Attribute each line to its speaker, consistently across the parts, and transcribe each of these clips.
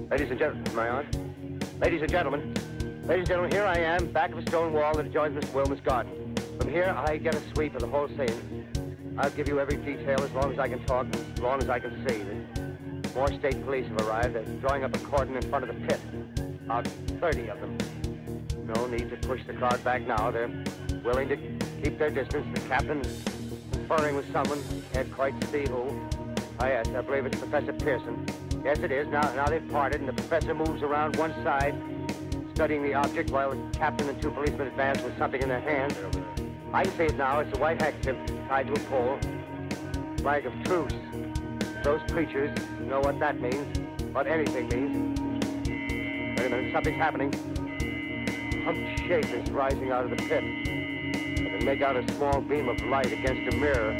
Speaker 1: Ladies and gentlemen, am I on? Ladies and gentlemen, here I am, back of a stone wall that adjoins Mr. Wilmer's garden. From here, I get a sweep of the whole scene. I'll give you every detail as long as I can talk, as long as I can see. More state police have arrived. They're drawing up a cordon in front of the pit. About 30 of them. No need to push the crowd back now. They're willing to keep their distance. The captain is conferring with someone. Can't quite see who. Oh, yes, I believe it's Professor Pearson. Yes, it is. Now they've parted, and the professor moves around one side, studying the object, while the captain and two policemen advance with something in their hands. I can see it now. It's a white handkerchief tied to a pole. Flag of truce. Those preachers know what that means, what anything means. Wait a minute, something's happening. Humped shape is rising out of the pit. I can make out a small beam of light against a mirror.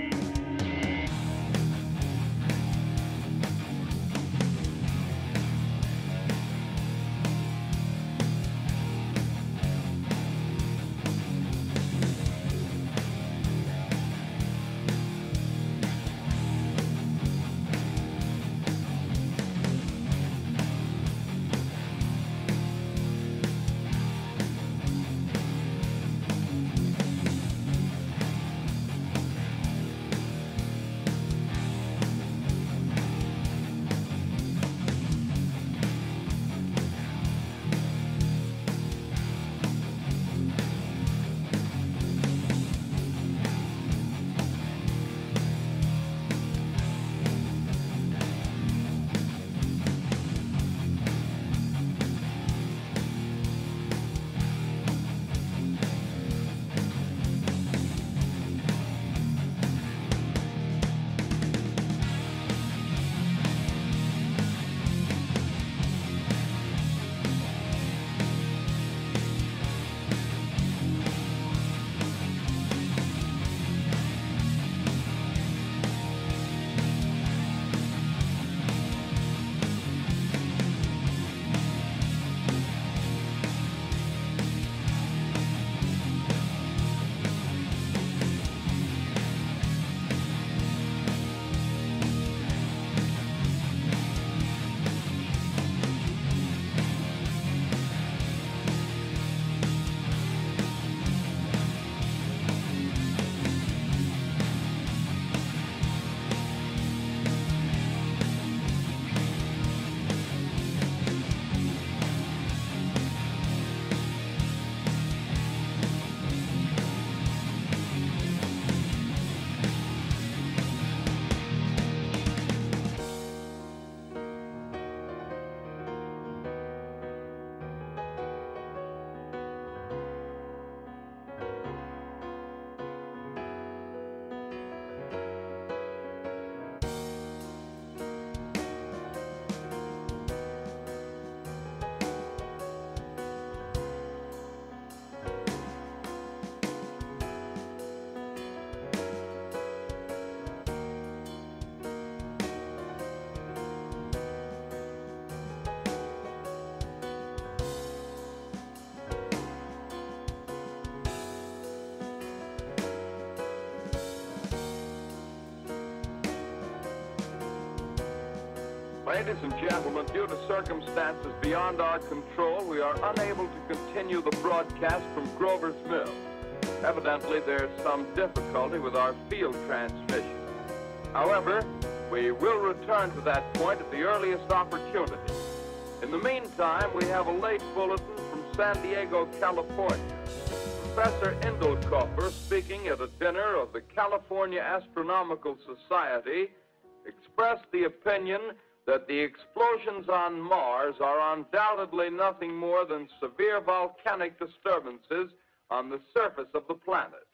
Speaker 2: Ladies and gentlemen, due to circumstances beyond our control, we are unable to continue the broadcast from Grover's Mill. Evidently, there's some difficulty with our field transmission. However, we will return to that point at the earliest opportunity. In the meantime, we have a late bulletin from San Diego, California. Professor Indelkoffer, speaking at a dinner of the California Astronomical Society, expressed the opinion that the explosions on Mars are undoubtedly nothing more than severe volcanic disturbances on the surface of the planet.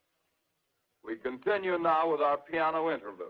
Speaker 2: We continue now with our piano interlude.